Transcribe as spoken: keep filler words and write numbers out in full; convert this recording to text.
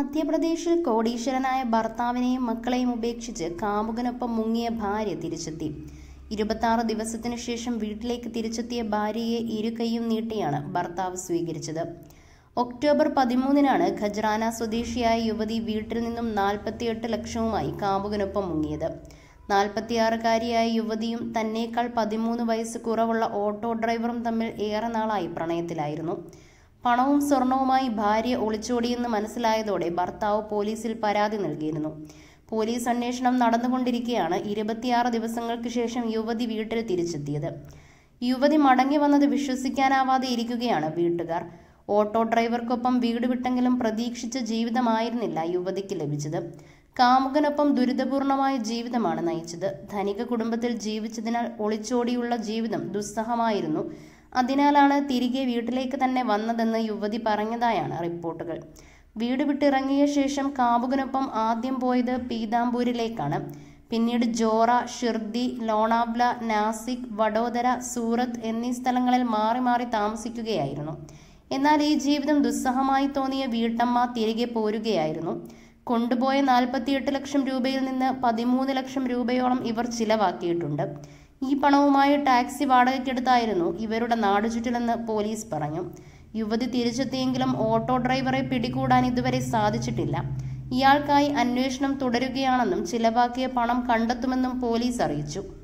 മധ്യപ്രദേശിൽ കോടീശ്വരനായ ഭർത്താവിനെയും മക്കളെയും ഉപേക്ഷിച്ച് കാമുകനൊപ്പം മുങ്ങിയ ഭാര്യ തിരിച്ചെത്തി. ഇരുപത്തിയാറ് ദിവസത്തിനു ശേഷം വീട്ടിലേക്ക് തിരിച്ചെത്തിയ ഭാര്യയെ ഇരുകൈയും നീട്ടിയാണ് ഭർത്താവ് സ്വീകരിച്ചത്. ഒക്ടോബർ പതിമൂന്നിനാണ് ഖജ്റാന സ്വദേശിയായ യുവതി വീട്ടിൽ നിന്നും നാൽപ്പത്തിയെട്ട് ലക്ഷവുമായി കാമുകനൊപ്പം മുങ്ങിയത്. നാൽപ്പത്തിയാറുകാരിയായ യുവതിയും തന്നേക്കാൾ പതിമൂന്ന് വയസ്സ് കുറവുള്ള ഓട്ടോ ഡ്രൈവറും തമ്മിൽ ഏറെ നാളായി പ്രണയത്തിലായിരുന്നു. പണവും സ്വർണവുമായി ഭാര്യ ഒളിച്ചോടിയെന്ന് മനസ്സിലായതോടെ ഭർത്താവ് പോലീസിൽ പരാതി നൽകിയിരുന്നു. പോലീസ് അന്വേഷണം നടന്നുകൊണ്ടിരിക്കെയാണ് ഇരുപത്തിയാറ് ദിവസങ്ങൾക്ക് ശേഷം യുവതി വീട്ടിൽ തിരിച്ചെത്തിയത്. യുവതി മടങ്ങി വന്നത് വിശ്വസിക്കാനാവാതെ ഇരിക്കുകയാണ് വീട്ടുകാർ. ഓട്ടോ ഡ്രൈവർക്കൊപ്പം വീട് വിട്ടെങ്കിലും പ്രതീക്ഷിച്ച ജീവിതമായിരുന്നില്ല യുവതിക്ക് ലഭിച്ചത്. കാമുകനൊപ്പം ദുരിതപൂർണമായ ജീവിതമാണ് നയിച്ചത്. ധനിക കുടുംബത്തിൽ ജീവിച്ചതിനാൽ ഒളിച്ചോടിയുള്ള ജീവിതം ദുസ്സഹമായിരുന്നു. അതിനാലാണ് തിരികെ വീട്ടിലേക്ക് തന്നെ വന്നതെന്ന് യുവതി പറഞ്ഞതായാണ് റിപ്പോർട്ടുകൾ. വീട് വിട്ടിറങ്ങിയ ശേഷം കാമുകനൊപ്പം ആദ്യം പോയത് പീതാംബൂരിലേക്കാണ്. പിന്നീട് ജോറ, ഷിർദി, ലോണാവ്ല, നാസിക്, വഡോദര, സൂറത്ത് എന്നീ സ്ഥലങ്ങളിൽ മാറി മാറി താമസിക്കുകയായിരുന്നു. എന്നാൽ ഈ ജീവിതം ദുസ്സഹമായി തോന്നിയ വീട്ടമ്മ തിരികെ പോരുകയായിരുന്നു. കൊണ്ടുപോയ നാൽപ്പത്തിയെട്ട് ലക്ഷം രൂപയിൽ നിന്ന് പതിമൂന്ന് ലക്ഷം രൂപയോളം ഇവർ ചിലവാക്കിയിട്ടുണ്ട്. ഈ പണവുമായി ടാക്സി വാടകയ്ക്കെടുത്തായിരുന്നു ഇവരുടെ നാടുചുറ്റലെന്ന് പോലീസ് പറഞ്ഞു. യുവതി തിരിച്ചെത്തിയെങ്കിലും ഓട്ടോ ഡ്രൈവറെ പിടികൂടാൻ ഇതുവരെ സാധിച്ചിട്ടില്ല. ഇയാൾക്കായി അന്വേഷണം തുടരുകയാണെന്നും ചിലവാക്കിയ പണം കണ്ടെത്തുമെന്നും പോലീസ് അറിയിച്ചു.